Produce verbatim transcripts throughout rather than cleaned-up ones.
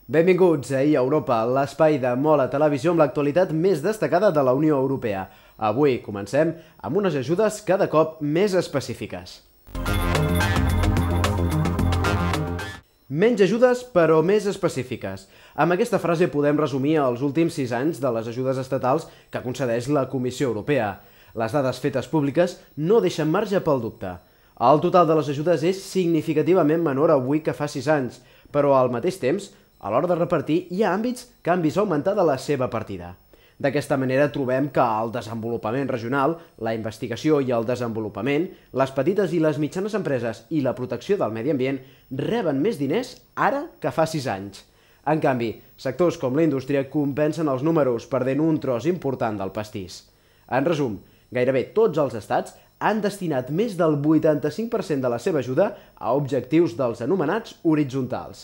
Benvinguts a Europa, l'espai de Mola Televisió amb l'actualitat més destacada de la Unió Europea. Avui comencem amb unes ajudes cada cop més específiques. Menys ajudes, però més específiques. Amb aquesta frase podem resumir els últims sis anys de les ajudes estatals que concedeix la Comissió Europea. Les dades fetes públiques no deixen marge pel dubte. El total de les ajudes és significativament menor avui que fa sis anys, però al mateix temps, a l'hora de repartir, hi ha àmbits que han vist augmentar de la seva partida. D'aquesta manera trobem que el desenvolupament regional, la investigació i el desenvolupament, les petites i les mitjanes empreses i la protecció del medi ambient reben més diners ara que fa sis anys. En canvi, sectors com la indústria compensen els números perdent un tros important del pastís. En resum, gairebé tots els estats han destinat més del vuitanta-cinc per cent de la seva ajuda a objectius dels anomenats horitzontals.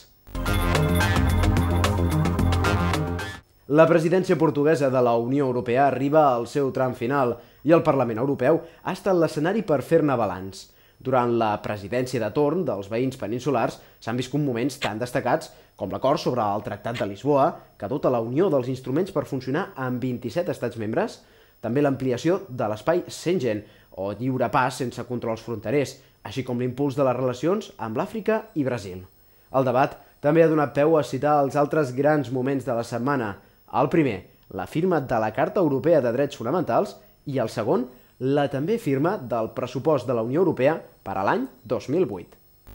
La presidència portuguesa de la Unió Europea arriba al seu tram final i el Parlament Europeu ha estat l'escenari per fer-ne balanç. Durant la presidència de torn dels veïns peninsulars s'han viscut moments tan destacats com l'acord sobre el Tractat de Lisboa, que dota la Unió dels instruments per funcionar amb vint-i-set estats membres, també l'ampliació de l'espai Schengen, o lliure pas sense controls fronterers, així com l'impuls de les relacions amb l'Àfrica i Brasil. El debat també ha donat peu a citar els altres grans moments de la setmana. El primer, la firma de la Carta Europea de Drets Fonamentals, i el segon, la també firma del pressupost de la Unió Europea per a l'any dos mil vuit.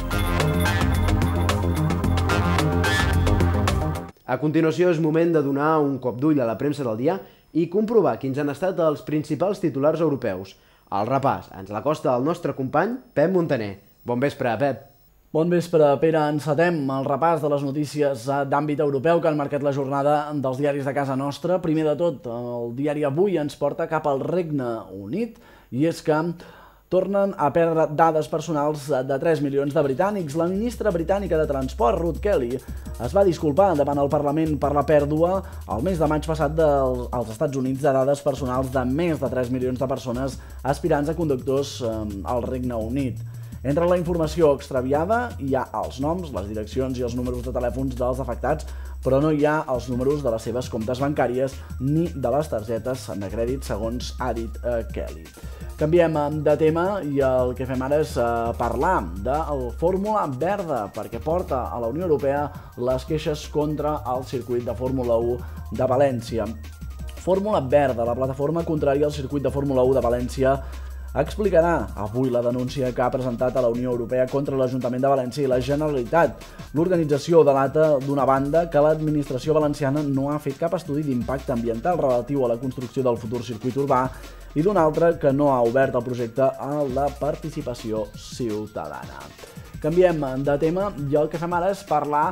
A continuació és moment de donar un cop d'ull a la premsa del dia i comprovar quins han estat els principals titulars europeus. El repàs ens l'acosta el nostre company Pep Montaner. Bon vespre, Pep. Bon vespre, Pere. Encetem el repàs de les notícies d'àmbit europeu que han marcat la jornada dels diaris de casa nostra. Primer de tot, el diari Avui ens porta cap al Regne Unit i és que tornen a perdre dades personals de tres milions de britànics. La ministra britànica de Transport, Ruth Kelly, es va disculpar davant el Parlament per la pèrdua el mes de maig passat dels, als Estats Units de dades personals de més de tres milions de persones aspirants a conductors eh, al Regne Unit. Entre la informació extraviada hi ha els noms, les direccions i els números de telèfons dels afectats, però no hi ha els números de les seves comptes bancàries ni de les targetes de crèdit, segons ha dit eh, Kelly. Canviem de tema i el que fem ara és eh, parlar del Fórmula Verda, perquè porta a la Unió Europea les queixes contra el circuit de Fórmula u de València. Fórmula Verda, la plataforma contrària al circuit de Fórmula u de València, explicarà avui la denúncia que ha presentat a la Unió Europea contra l'Ajuntament de València i la Generalitat. L'organització delata, d'una banda, que l'administració valenciana no ha fet cap estudi d'impacte ambiental relatiu a la construcció del futur circuit urbà i d'una altra, que no ha obert el projecte a la participació ciutadana. Canviem de tema i el que fem ara és parlar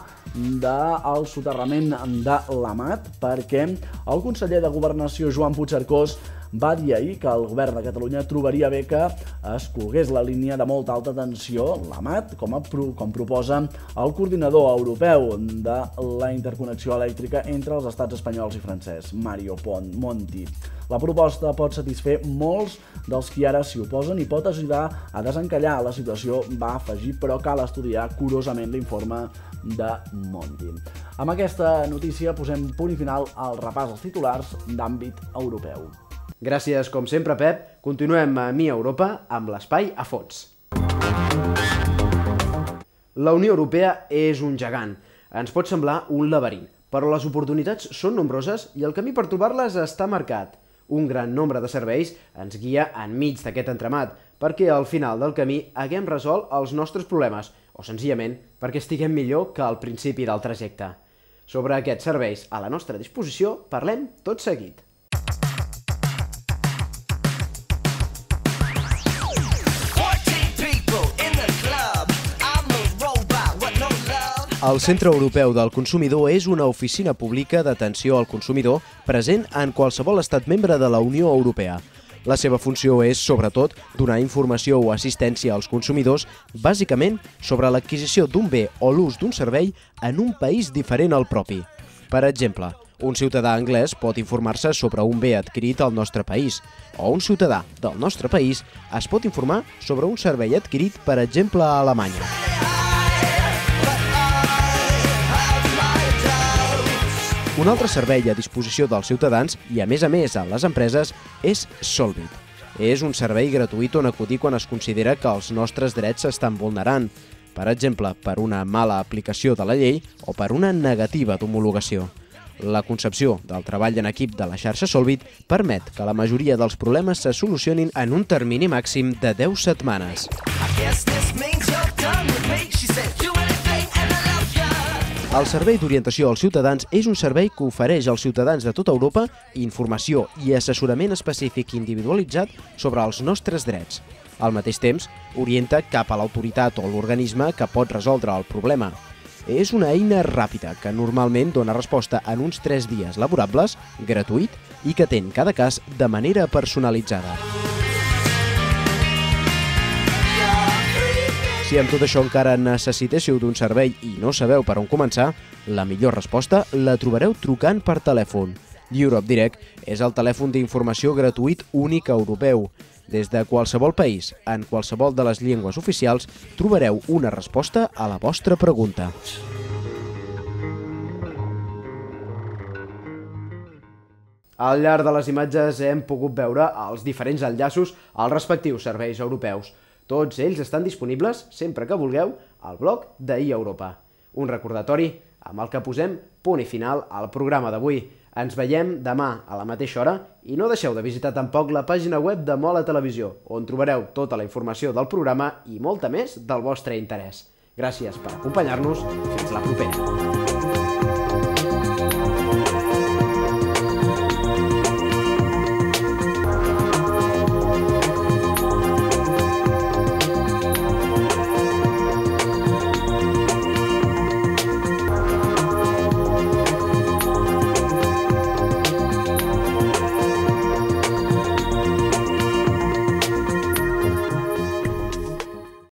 del soterrament de l'Amat, perquè el conseller de Governació, Joan Puigcercós, va dir ahir que el govern de Catalunya trobaria bé que es colgués la línia de molta alta tensió, l'Amat, com, a, com proposa el coordinador europeu de la interconnexió elèctrica entre els estats espanyols i francès, Mario Monti. La proposta pot satisfer molts dels qui ara s'hi oposen i pot ajudar a desencallar la situació, va afegir, però cal estudiar curosament l'informe de Monti. Amb aquesta notícia posem punt i final al repàs als titulars d'àmbit europeu. Gràcies, com sempre, Pep. Continuem a Mi Europa amb l'espai a fons. La Unió Europea és un gegant. Ens pot semblar un laberint, però les oportunitats són nombroses i el camí per trobar-les està marcat. Un gran nombre de serveis ens guia enmig d'aquest entramat, perquè al final del camí haguem resolt els nostres problemes, o senzillament perquè estiguem millor que al principi del trajecte. Sobre aquests serveis a la nostra disposició parlem tot seguit. El Centre Europeu del Consumidor és una oficina pública d'atenció al consumidor present en qualsevol estat membre de la Unió Europea. La seva funció és, sobretot, donar informació o assistència als consumidors, bàsicament sobre l'adquisició d'un bé o l'ús d'un servei en un país diferent al propi. Per exemple, un ciutadà anglès pot informar-se sobre un bé adquirit al nostre país, o un ciutadà del nostre país es pot informar sobre un servei adquirit, per exemple, a Alemanya. Un altre servei a disposició dels ciutadans i, a més a més, a les empreses, és Solvit. És un servei gratuït on acudir quan es considera que els nostres drets s'estan vulnerant, per exemple, per una mala aplicació de la llei o per una negativa d'homologació. La concepció del treball en equip de la xarxa Solvit permet que la majoria dels problemes se solucionin en un termini màxim de deu setmanes. El Servei d'Orientació als Ciutadans és un servei que ofereix als ciutadans de tota Europa informació i assessorament específic individualitzat sobre els nostres drets. Al mateix temps, orienta cap a l'autoritat o l'organisme que pot resoldre el problema. És una eina ràpida que normalment dona resposta en uns tres dies laborables, gratuït i que atén cada cas de manera personalitzada. Si amb tot això encara necessitéssiu d'un servei i no sabeu per on començar, la millor resposta la trobareu trucant per telèfon. Europe Direct és el telèfon d'informació gratuït únic europeu. Des de qualsevol país, en qualsevol de les llengües oficials, trobareu una resposta a la vostra pregunta. Al llarg de les imatges hem pogut veure els diferents enllaços als respectius serveis europeus. Tots ells estan disponibles, sempre que vulgueu, al blog d'eEuropa. Un recordatori amb el que posem punt i final al programa d'avui. Ens veiem demà a la mateixa hora i no deixeu de visitar tampoc la pàgina web de Mola Televisió, on trobareu tota la informació del programa i molta més del vostre interès. Gràcies per acompanyar-nos. Fins la propera.